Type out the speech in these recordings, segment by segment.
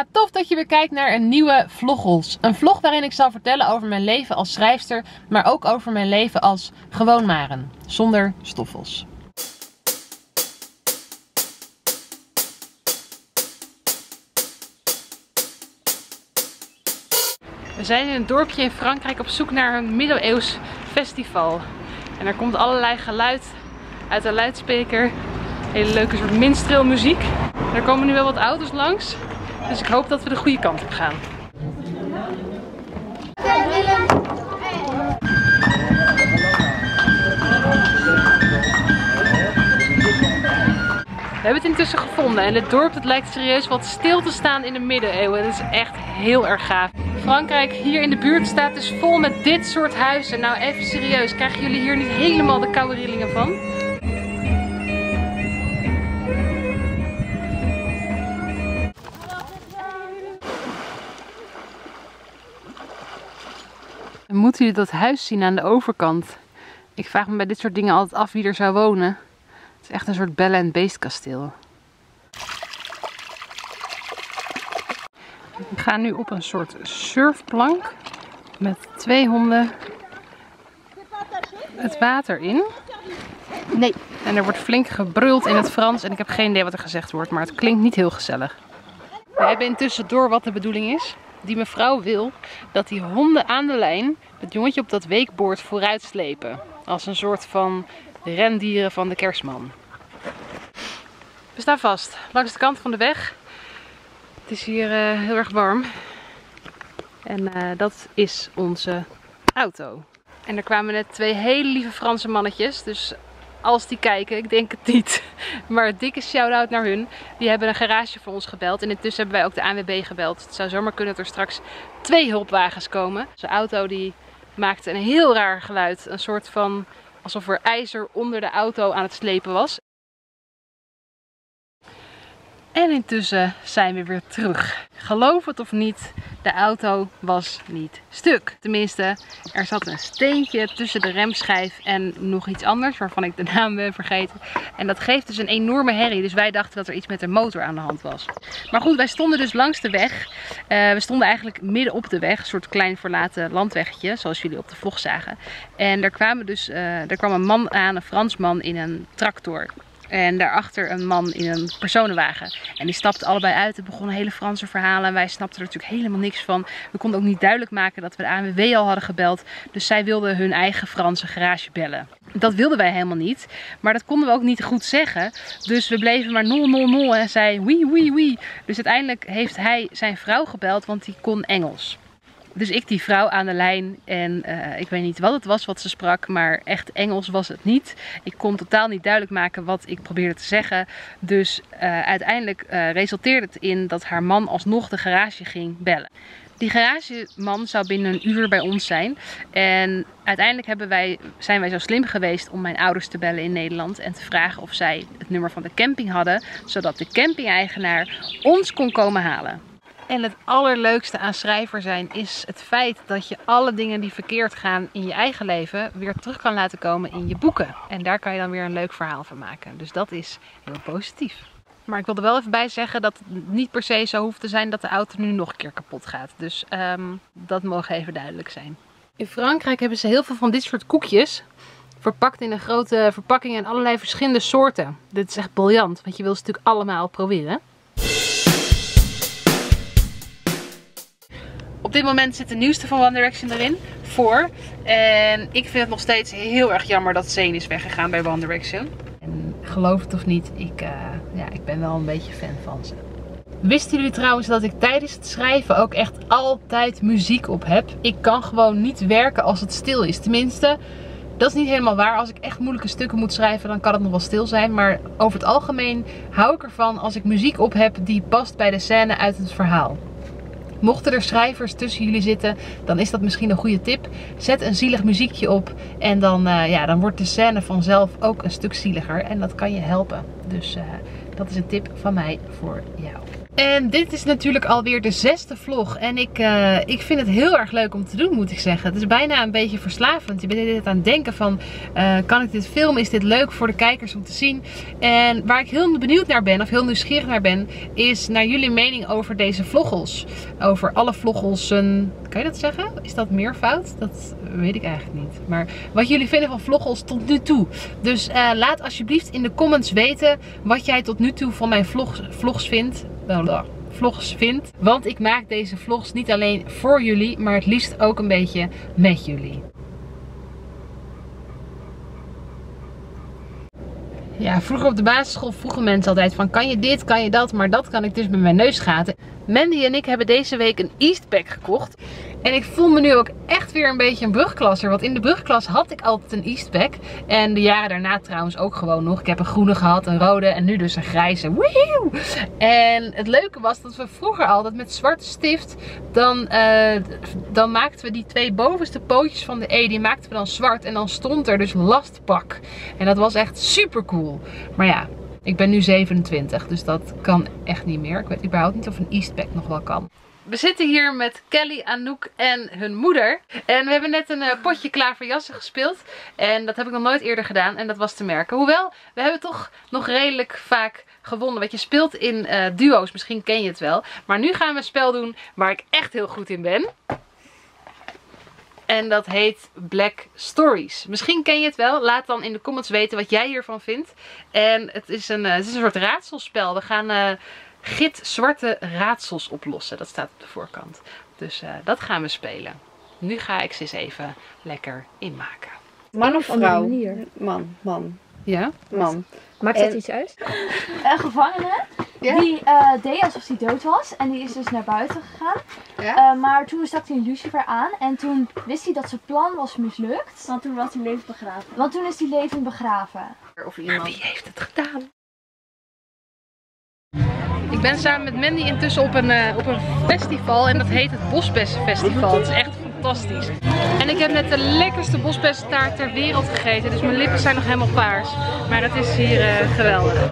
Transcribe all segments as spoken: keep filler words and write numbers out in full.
Ja, tof dat je weer kijkt naar een nieuwe vloggels. Een vlog waarin ik zal vertellen over mijn leven als schrijfster, maar ook over mijn leven als gewoon Maren, zonder stoffels. We zijn in een dorpje in Frankrijk op zoek naar een middeleeuws festival. En er komt allerlei geluid uit de luidspreker. Hele leuke soort minstreelmuziek. Er komen nu wel wat auto's langs. Dus ik hoop dat we de goede kant op gaan. We hebben het intussen gevonden en het dorp het lijkt serieus wat stil te staan in de middeleeuwen. Dat is echt heel erg gaaf. Frankrijk hier in de buurt staat dus vol met dit soort huizen. Nou even serieus, krijgen jullie hier niet helemaal de koude rillingen van? En moeten jullie dat huis zien aan de overkant? Ik vraag me bij dit soort dingen altijd af wie er zou wonen. Het is echt een soort Belle en Beest kasteel. We gaan nu op een soort surfplank met twee honden het water in. Nee. En er wordt flink gebruld in het Frans en ik heb geen idee wat er gezegd wordt, maar het klinkt niet heel gezellig. We hebben intussen door wat de bedoeling is. Die mevrouw wil dat die honden aan de lijn het jongetje op dat wakeboard vooruit slepen. Als een soort van rendieren van de kerstman. We staan vast langs de kant van de weg. Het is hier uh, heel erg warm. En uh, dat is onze auto. En er kwamen net twee hele lieve Franse mannetjes. Dus als die kijken, ik denk het niet. Maar een dikke shout-out naar hun. Die hebben een garage voor ons gebeld. En intussen hebben wij ook de A N W B gebeld. Het zou zomaar kunnen dat er straks twee hulpwagens komen. Onze auto die maakte een heel raar geluid. Een soort van alsof er ijzer onder de auto aan het slepen was. En intussen zijn we weer terug. Geloof het of niet, de auto was niet stuk. Tenminste, er zat een steentje tussen de remschijf en nog iets anders, waarvan ik de naam ben vergeten. En dat geeft dus een enorme herrie, dus wij dachten dat er iets met de motor aan de hand was. Maar goed, wij stonden dus langs de weg. Uh, we stonden eigenlijk midden op de weg, een soort klein verlaten landweggetje, zoals jullie op de vlog zagen. En er, kwamen dus, uh, er kwam een man aan, een Fransman in een tractor. En daarachter een man in een personenwagen. En die stapten allebei uit en begonnen hele Franse verhalen. En wij snapten er natuurlijk helemaal niks van. We konden ook niet duidelijk maken dat we de A N W B al hadden gebeld. Dus zij wilden hun eigen Franse garage bellen. Dat wilden wij helemaal niet. Maar dat konden we ook niet goed zeggen. Dus we bleven maar nol nol nol en zei oui oui oui. Dus uiteindelijk heeft hij zijn vrouw gebeld, want die kon Engels. Dus ik die vrouw aan de lijn en uh, ik weet niet wat het was wat ze sprak, maar echt Engels was het niet. Ik kon totaal niet duidelijk maken wat ik probeerde te zeggen. Dus uh, uiteindelijk uh, resulteerde het in dat haar man alsnog de garage ging bellen. Die garageman zou binnen een uur bij ons zijn. En uiteindelijk hebben wij, zijn wij zo slim geweest om mijn ouders te bellen in Nederland. En te vragen of zij het nummer van de camping hadden. Zodat de camping-eigenaar ons kon komen halen. En het allerleukste aan schrijver zijn is het feit dat je alle dingen die verkeerd gaan in je eigen leven weer terug kan laten komen in je boeken. En daar kan je dan weer een leuk verhaal van maken. Dus dat is heel positief. Maar ik wil er wel even bij zeggen dat het niet per se zo hoeft te zijn dat de auto nu nog een keer kapot gaat. Dus um, dat mogen even duidelijk zijn. In Frankrijk hebben ze heel veel van dit soort koekjes. Verpakt in een grote verpakking en allerlei verschillende soorten. Dit is echt briljant, want je wil ze natuurlijk allemaal proberen. Op dit moment zit de nieuwste van One Direction erin, voor. En ik vind het nog steeds heel erg jammer dat Zayn is weggegaan bij One Direction. En geloof het of niet, ik, uh, ja, ik ben wel een beetje fan van ze. Wisten jullie trouwens dat ik tijdens het schrijven ook echt altijd muziek op heb? Ik kan gewoon niet werken als het stil is. Tenminste, dat is niet helemaal waar. Als ik echt moeilijke stukken moet schrijven, dan kan het nog wel stil zijn. Maar over het algemeen hou ik ervan als ik muziek op heb die past bij de scène uit het verhaal. Mochten er schrijvers tussen jullie zitten, dan is dat misschien een goede tip. Zet een zielig muziekje op en dan, uh, ja, dan wordt de scène vanzelf ook een stuk zieliger. En dat kan je helpen. Dus uh, dat is een tip van mij voor jou. En dit is natuurlijk alweer de zesde vlog. En ik, uh, ik vind het heel erg leuk om te doen, moet ik zeggen. Het is bijna een beetje verslavend. Je bent dit aan het denken van, uh, kan ik dit filmen? Is dit leuk voor de kijkers om te zien? En waar ik heel benieuwd naar ben, of heel nieuwsgierig naar ben, is naar jullie mening over deze vloggels. Over alle vloggelsen. Kan je dat zeggen? Is dat meervoud? Dat weet ik eigenlijk niet. Maar wat jullie vinden van vloggels tot nu toe. Dus uh, laat alsjeblieft in de comments weten wat jij tot nu toe van mijn vlogs, vlogs vindt. vlogs vindt. Want ik maak deze vlogs niet alleen voor jullie, maar het liefst ook een beetje met jullie. Ja, vroeger op de basisschool vroegen mensen altijd van, kan je dit, kan je dat, maar dat kan ik dus met mijn neusgaten. Mandy en ik hebben deze week een Eastpak gekocht. En ik voel me nu ook echt weer een beetje een brugklasser. Want in de brugklas had ik altijd een Eastpak. En de jaren daarna trouwens ook gewoon nog. Ik heb een groene gehad, een rode en nu dus een grijze. Woehoe! En het leuke was dat we vroeger altijd met zwarte stift, dan, uh, dan maakten we die twee bovenste pootjes van de E, die maakten we dan zwart. En dan stond er dus lastpak. En dat was echt super cool. Maar ja, ik ben nu zevenentwintig, dus dat kan echt niet meer. Ik weet überhaupt niet of een Eastpak nog wel kan. We zitten hier met Kelly, Anouk en hun moeder. En we hebben net een uh, potje klaverjassen gespeeld. En dat heb ik nog nooit eerder gedaan. En dat was te merken. Hoewel, we hebben toch nog redelijk vaak gewonnen. Want je speelt in uh, duo's. Misschien ken je het wel. Maar nu gaan we een spel doen waar ik echt heel goed in ben. En dat heet Black Stories. Misschien ken je het wel. Laat dan in de comments weten wat jij hiervan vindt. En het is een, uh, het is een soort raadselspel. We gaan Uh, gitzwarte raadsels oplossen. Dat staat op de voorkant. Dus uh, dat gaan we spelen. Nu ga ik ze eens even lekker inmaken. Man of vrouw? Man, man. Ja? Man. Maakt dat en... iets uit? Een gevangene ja? die uh, deed alsof hij dood was. En die is dus naar buiten gegaan. Ja? Uh, maar toen stak hij een lucifer aan. En toen wist hij dat zijn plan was mislukt. Want toen was hij levend begraven. Want toen is hij levend begraven. Of iemand... Maar wie heeft het gedaan? Ik ben samen met Mandy intussen op een, uh, op een festival en dat heet het Bosbessenfestival. Het is echt fantastisch. En ik heb net de lekkerste bosbessentaart ter wereld gegeten, dus mijn lippen zijn nog helemaal paars. Maar het is hier uh, geweldig.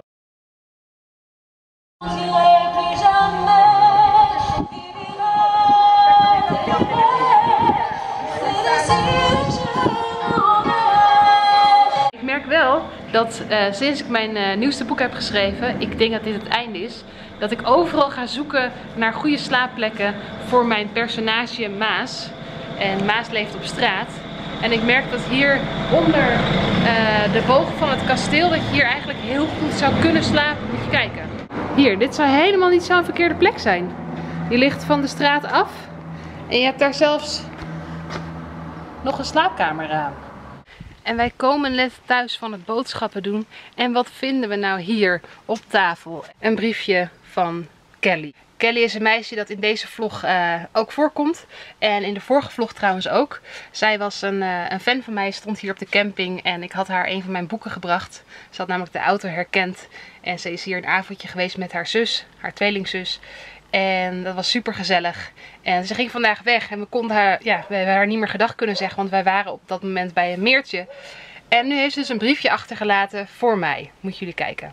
Ik merk wel dat uh, sinds ik mijn uh, nieuwste boek heb geschreven, ik denk dat dit het einde is, dat ik overal ga zoeken naar goede slaapplekken voor mijn personage Maas. En Maas leeft op straat. En ik merk dat hier onder uh, de bogen van het kasteel, dat je hier eigenlijk heel goed zou kunnen slapen. Moet je kijken. Hier, dit zou helemaal niet zo'n verkeerde plek zijn. Je ligt van de straat af en je hebt daar zelfs nog een slaapkamerraam. En wij komen net thuis van het boodschappen doen. En wat vinden we nou hier op tafel? Een briefje van Kelly. Kelly is een meisje dat in deze vlog uh, ook voorkomt. En in de vorige vlog trouwens ook. Zij was een, uh, een fan van mij, stond hier op de camping. En ik had haar een van mijn boeken gebracht. Ze had namelijk de auto herkend. En ze is hier een avondje geweest met haar zus, haar tweelingzus. En dat was super gezellig. En ze ging vandaag weg. En we konden haar, ja, we hebben haar niet meer gedag kunnen zeggen. Want wij waren op dat moment bij een meertje. En nu heeft ze dus een briefje achtergelaten voor mij. Moet jullie kijken.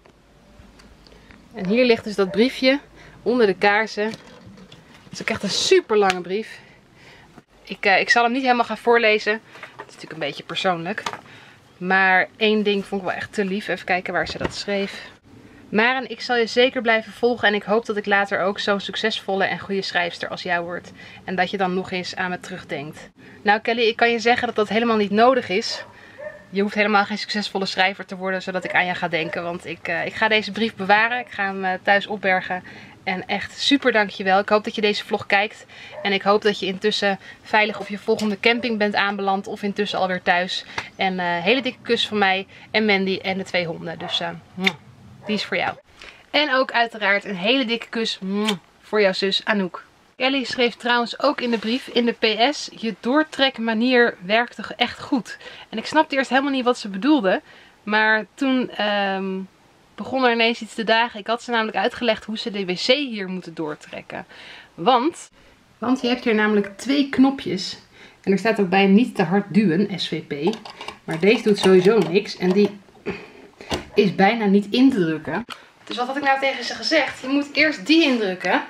En hier ligt dus dat briefje onder de kaarsen. Het is ook echt een super lange brief. Ik, uh, ik zal hem niet helemaal gaan voorlezen. Het is natuurlijk een beetje persoonlijk. Maar één ding vond ik wel echt te lief. Even kijken waar ze dat schreef. Maren, ik zal je zeker blijven volgen en ik hoop dat ik later ook zo'n succesvolle en goede schrijfster als jou word. En dat je dan nog eens aan me terugdenkt. Nou Kelly, ik kan je zeggen dat dat helemaal niet nodig is. Je hoeft helemaal geen succesvolle schrijver te worden zodat ik aan je ga denken. Want ik, uh, ik ga deze brief bewaren. Ik ga hem uh, thuis opbergen. En echt super dankjewel. Ik hoop dat je deze vlog kijkt. En ik hoop dat je intussen veilig op je volgende camping bent aanbeland. Of intussen alweer thuis. En een uh, hele dikke kus van mij en Mandy en de twee honden. Dus uh, die is voor jou. En ook uiteraard een hele dikke kus voor jouw zus Anouk. Kelly schreef trouwens ook in de brief, in de P S, je doortrekmanier werkte echt goed. En ik snapte eerst helemaal niet wat ze bedoelde. Maar toen um, begon er ineens iets te dagen. Ik had ze namelijk uitgelegd hoe ze de wc hier moeten doortrekken. Want, want je hebt hier namelijk twee knopjes. En er staat ook bij niet te hard duwen, S V P. Maar deze doet sowieso niks. En die is bijna niet in te drukken. Dus wat had ik nou tegen ze gezegd? Je moet eerst die indrukken.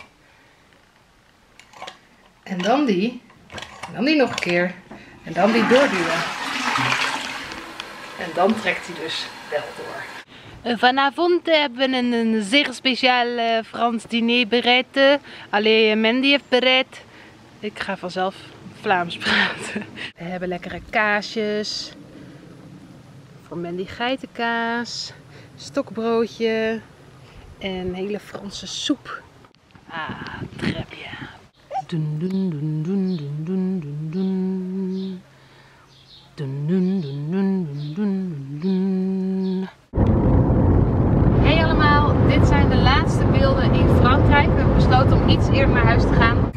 En dan die. En dan die nog een keer. En dan die doorduwen. En dan trekt hij dus wel door. Vanavond hebben we een, een zeer speciaal uh, Frans diner bereid. Alleen Mandy heeft bereid. Ik ga vanzelf Vlaams praten. We hebben lekkere kaasjes. Voor Mandy geitenkaas. Stokbroodje. En hele Franse soep. Ah, très bien. Dun dun dun dun dun dun dun dun. Dun dun dun dun dun dun. Hey allemaal, dit zijn de laatste beelden in Frankrijk. We hebben besloten om iets eerder naar huis te gaan.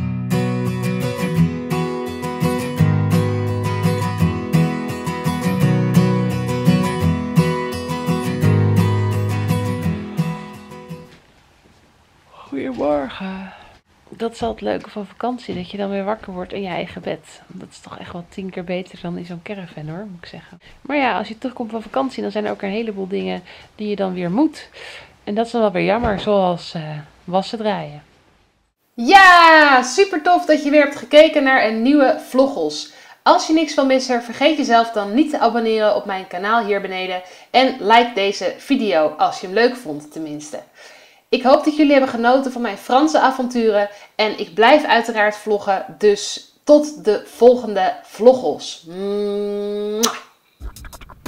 Goedemorgen. Dat is al het leuke van vakantie, dat je dan weer wakker wordt in je eigen bed. Dat is toch echt wel tien keer beter dan in zo'n caravan hoor, moet ik zeggen. Maar ja, als je terugkomt van vakantie, dan zijn er ook een heleboel dingen die je dan weer moet. En dat is dan wel weer jammer, zoals uh, wassen draaien. Ja, super tof dat je weer hebt gekeken naar een nieuwe vloggels. Als je niks wil missen, vergeet jezelf dan niet te abonneren op mijn kanaal hier beneden. En like deze video als je hem leuk vond tenminste. Ik hoop dat jullie hebben genoten van mijn Franse avonturen. En ik blijf uiteraard vloggen. Dus tot de volgende vloggels. Mwah.